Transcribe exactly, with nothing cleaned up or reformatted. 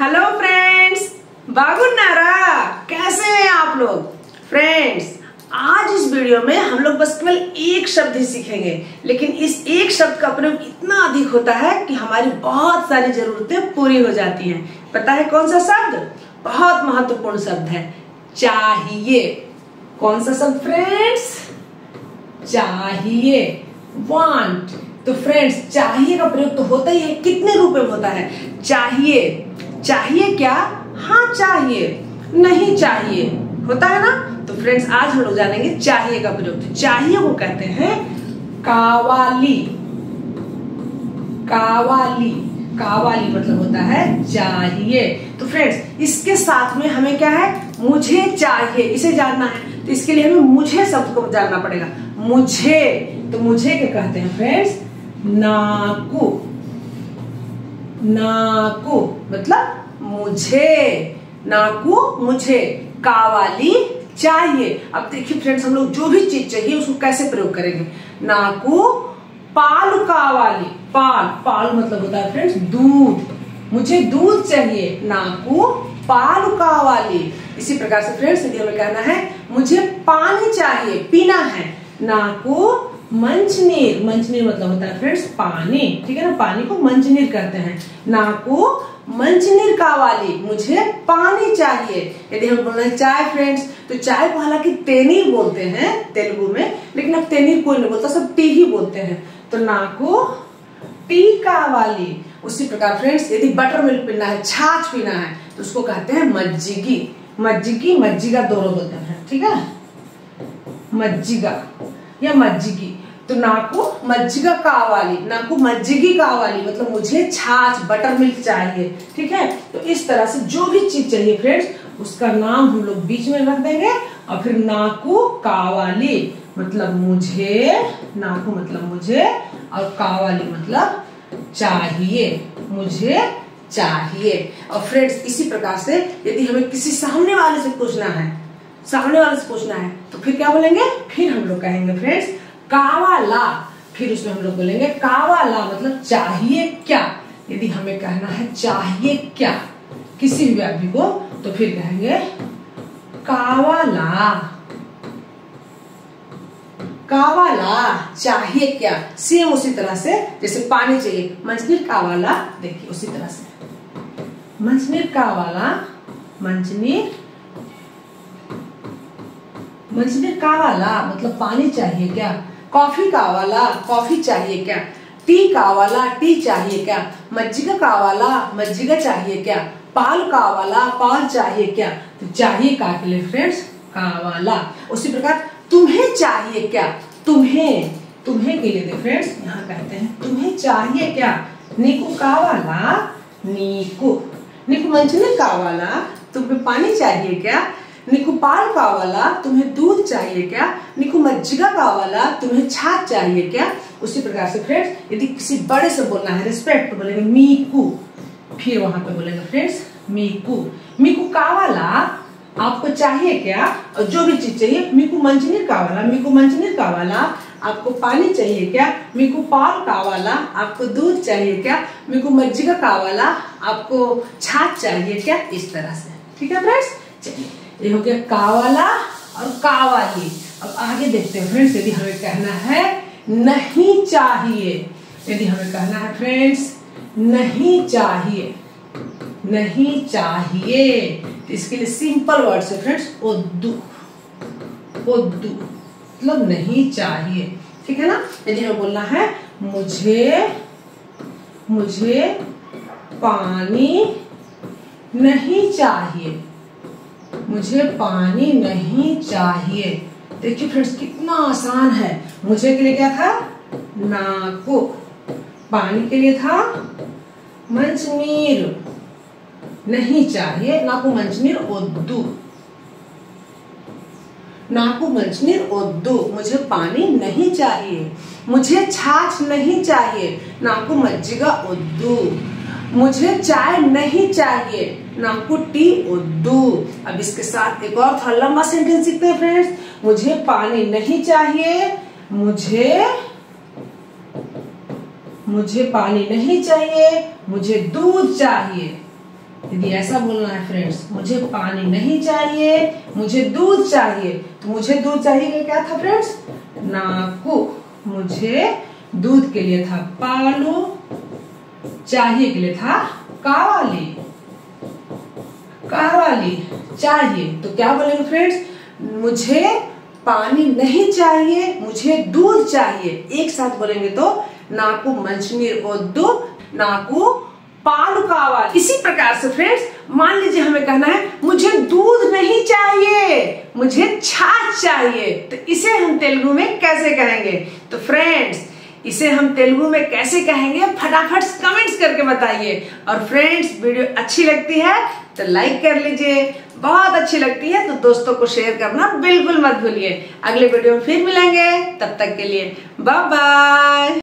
Hello friends, बागुन्नारा, कैसे हैं आप लोग। फ्रेंड्स, आज इस वीडियो में हम लोग बस केवल एक शब्द ही सीखेंगे, लेकिन इस एक शब्द का प्रयोग इतना अधिक होता है कि हमारी बहुत सारी जरूरतें पूरी हो जाती हैं। पता है कौन सा शब्द? बहुत महत्वपूर्ण शब्द है, चाहिए। कौन सा शब्द फ्रेंड्स? चाहिए, वांट। तो फ्रेंड्स, चाहिए का प्रयोग तो होता ही है, कितने रूप में होता है? चाहिए, चाहिए क्या? हाँ चाहिए, नहीं चाहिए, होता है ना। तो फ्रेंड्स, आज हम लोग जानेंगे चाहिए का प्रयोग। तो चाहिए को कहते हैं कावाली। कावाली, कावाली मतलब होता है चाहिए। तो फ्रेंड्स, इसके साथ में हमें क्या है? मुझे चाहिए, इसे जानना है। तो इसके लिए हमें मुझे शब्द को जानना पड़ेगा। मुझे, तो मुझे क्या कहते हैं फ्रेंड्स? नाकू। नाकू मतलब मुझे, नाकू मुझे, कावाली चाहिए। अब देखिए फ्रेंड्स, हम लोग जो भी चीज चाहिए उसको कैसे प्रयोग करेंगे। नाकू पाल कावाली। पाल, पाल मतलब होता है फ्रेंड्स दूध। मुझे दूध चाहिए, नाकू पाल कावाली। इसी प्रकार से फ्रेंड्स, यदि हमें कहना है मुझे पानी चाहिए, पीना है, नाकू मंचनीर। मंचनीर मतलब होता है फ्रेंड्स पानी, ठीक है ना। पानी को मंचनीर कहते हैं। नाकू मंचनीर कावाली, मुझे पानी चाहिए। यदि हम बोलना है चाय फ्रेंड्स, तो चाय को हालांकि तेनीर बोलते हैं तेलुगु में, लेकिन अब तेनीर कोई नहीं बोलता, सब टी ही बोलते हैं। तो नाकू टी कावाली। उसी प्रकार फ्रेंड्स, यदि बटर मिल्क पीना है, छाछ पीना है, तो उसको कहते हैं मज्जिगी। मज्जिगी, मज्जिगा दोनों बोलते हैं, ठीक है। मज्जिगा या मज्जिगी। तो नाकू मज्जिगा कावाली, नाकू मज्जिगी कावाली मतलब मुझे छाछ, बटर मिल्क चाहिए, ठीक है। तो इस तरह से जो भी चीज चाहिए फ्रेंड्स, उसका नाम हम लोग बीच में रख देंगे और फिर नाकू कावाली मतलब मुझे, नाकू मतलब मुझे और कावाली मतलब चाहिए, मुझे चाहिए। और फ्रेंड्स, इसी प्रकार से यदि हमें किसी सामने वाले से पूछना है, सामने वाले से पूछना है, तो फिर क्या बोलेंगे? फिर हम लोग कहेंगे फ्रेंड्स कावाला। फिर उसमें हम लोग बोलेंगे कावाला मतलब चाहिए क्या। यदि हमें कहना है चाहिए क्या किसी भी व्यक्ति को, तो फिर कहेंगे कावाला। कावाला चाहिए क्या। सेम उसी तरह से जैसे पानी चाहिए, मंचनीर कावाला। देखिए उसी तरह से मंचनीर कावाला, मंचनीर मंचनीर कावाला मतलब पानी चाहिए क्या। कॉफी कावाला, कॉफी चाहिए क्या। टी कावाला, टी चाहिए क्या। मज्जिगा कावाला, मज्जिगा चाहिए क्या। पाल कावाला, पाल चाहिए क्या। तो चाहिए का के लिए फ्रेंड्स कावाला। उसी प्रकार तुम्हें चाहिए क्या। तुम्हें, तुम्हें के लिए फ्रेंड्स यहाँ कहते हैं तुम्हें चाहिए क्या। नीकू कावाला, नीकू। नीकू मंचनीर कावाला, तुम्हें पानी चाहिए क्या। नीकू पाल कावाला, तुम्हें दूध चाहिए क्या। नीकू मज्जिगा कावाला, तुम्हें छाछ चाहिए क्या। उसी प्रकार से फ्रेंड्स, यदि किसी बड़े से बोलना है रिस्पेक्ट, तो बोलेंगे मीकू। फिर वहां पे बोलेंगे फ्रेंड्स मीकू। मीकू कावाला आपको चाहिए क्या। और जो भी चीज चाहिए, मीकू मंचनीर कावाला, मीकू मंचनीर कावाला आपको पानी चाहिए क्या। मीकू पाल कावाला आपको दूध चाहिए क्या। मीकू मज्जिगा कावाला आपको छाछ चाहिए क्या। इस तरह से, ठीक है फ्रेंड्स। चलिए, ये हो गया कावाला और कावाली। अब आगे देखते हैं फ्रेंड्स, यदि हमें कहना है नहीं चाहिए, यदि हमें कहना है फ्रेंड्स नहीं चाहिए, नहीं चाहिए, तो इसके लिए सिंपल वर्ड है फ्रेंड्स ओद्दू। ओद्दू मतलब नहीं चाहिए, ठीक है ना। यदि हमें बोलना है मुझे, मुझे पानी नहीं चाहिए, मुझे पानी नहीं चाहिए। देखिए फ्रेंड्स, कितना आसान है। मुझे के लिए क्या था? नाकू। पानी के लिए था मंचनीर। नहीं चाहिए, नाकू मंचनीर ओद्दू। नाकू मंचनीर ओद्दू, मुझे पानी नहीं चाहिए। मुझे छाछ नहीं चाहिए, नाकू मज्जिगा ओद्दू। मुझे चाय नहीं चाहिए, नाकू टी ओद्दू। अब इसके साथ एक और थोड़ा लंबा सेंटेंस सीखते हैं फ्रेंड्स। मुझे पानी नहीं चाहिए, मुझे मुझे पानी नहीं चाहिए, मुझे दूध चाहिए। यदि ऐसा बोलना है फ्रेंड्स, मुझे पानी नहीं चाहिए, मुझे दूध चाहिए, तो मुझे दूध चाहिए क्या था फ्रेंड्स? नाकु। मुझे दूध के लिए था पालू, चाहिए के लिए था कावाली। कावाली चाहिए तो क्या बोलेंगे फ्रेंड्स? मुझे पानी नहीं चाहिए, मुझे दूध चाहिए। एक साथ बोलेंगे तो नाकु मंचनीर ओद्दू, नाकु पालू कावाली। इसी प्रकार से फ्रेंड्स मान लीजिए हमें कहना है मुझे दूध नहीं चाहिए, मुझे छाछ चाहिए, तो इसे हम तेलुगु में कैसे कहेंगे? तो फ्रेंड्स इसे हम तेलुगु में कैसे कहेंगे फटाफट कमेंट्स करके बताइए। और फ्रेंड्स वीडियो अच्छी लगती है तो लाइक कर लीजिए, बहुत अच्छी लगती है तो दोस्तों को शेयर करना बिल्कुल मत भूलिए। अगले वीडियो में फिर मिलेंगे, तब तक के लिए बाय बाय।